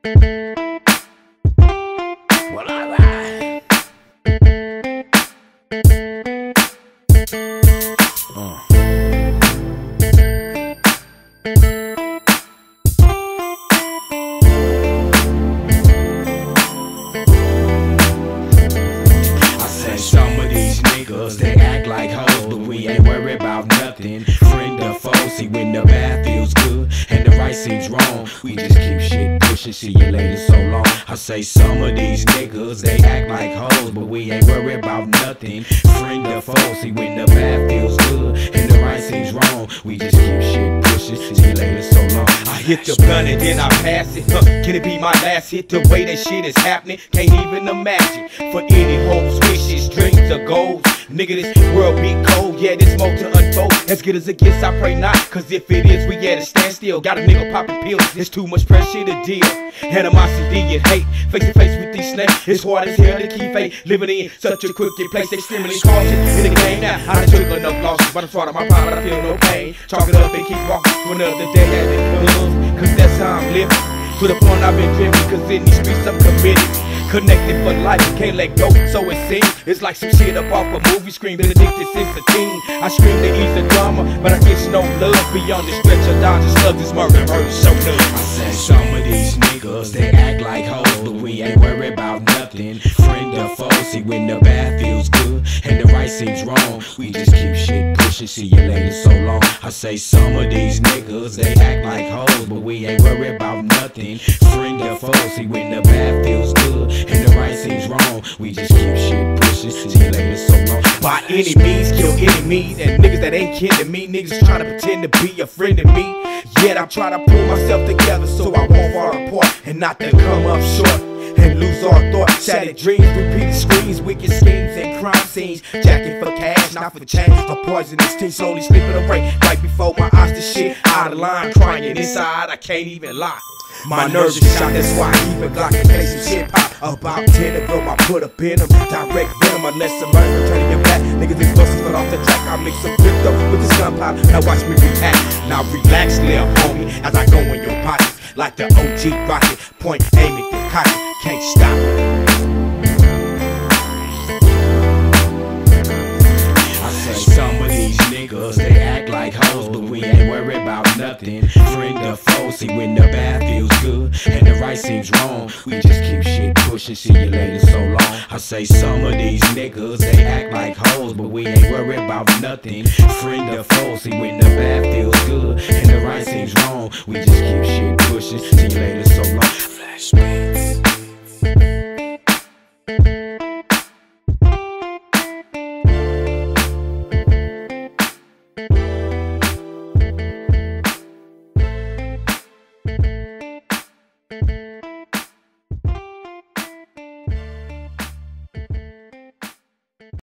Well, alright. I say some of these niggas, they act like hoes, but we ain't worried about nothing. Friend or foe, see when the bad feels good and the right seems wrong, we just keep shit pushing, see you later so long. I say some of these niggas, they act like hoes, but we ain't worried about nothing. Friend or foe, see when the bad feels good and the right seems wrong, we just keep shit pushing, see you later so long. I hit the gun and then I pass it. Can it be my last hit? The way that shit is happening, can't even imagine. For any hopes, wishes, dreams, or goals, nigga, this world be cold. Yeah, there's more to unfold. As good as it gets, I pray not. Cause if it is, we at a standstill. Got a nigga popping pills, it's too much pressure to deal. Animosity and hate, face to face with these snakes. It's hard as hell to keep faith. Living in such a crooked place, extremely cautious in the game now. I done took enough losses, but I'm swallowing my pride, I feel no pain. Chalk it up and keep walking to another day as it comes. Cause that's how I'm living. To the point I've been driven, cause in these streets I'm committed. Connected for life, can't let go, so it seems. It's like some shit up off a movie screen, been addicted since a teen. I scream to ease the drama, but I get no love. Beyond the stretch of dodging slugs, this murder hurts so good. I said some of these niggas, they act like hoes, but we ain't worried about nothing. Friend or foe, see when the bad feels good and the right seems wrong, we just keep shit pushing, see you later so long. I say some of these niggas, they act like hoes, but we ain't worried about nothing. Friend or foe, see when the bad feels good and the right seems wrong, we just keep shit pushing, see you later so long. By any means, kill enemies and niggas that ain't kin to me. Niggas trying to pretend to be a friend of me, yet I'm trying to pull myself together so I won't fall apart and not to come up short and lose all thought. Shattered dreams, repeated screams, wicked schemes and crime scenes. Jacking for cash, not for change. A poisonous teen slowly slipping away right before my eyes. The shit out of line, crying inside, I can't even lie. My nerves are shot, that's why I keep it locked in case some shit pop. About 10 of them, I put up in them. Direct venom, unless somebody turning your back. Niggas is bustin' foot off the track. I mix some crypto with this gunpowder. Now watch me react. Now relax, little homie, as I go in your pockets. Like the OG rocket, point, aim it, then cock it. Can't stop it. I say some of these niggas, they act like hoes, but we ain't worried about nothing. Friend or foe, see when the bad feels good and the right seems wrong, we just keep shit pushing, see you later so long. I say some of these niggas, they act like hoes, but we ain't worried about nothing. Friend or foe, see when the bad feels good and the right seems wrong, we just keep shit pushing, see you later so long. Flashbang.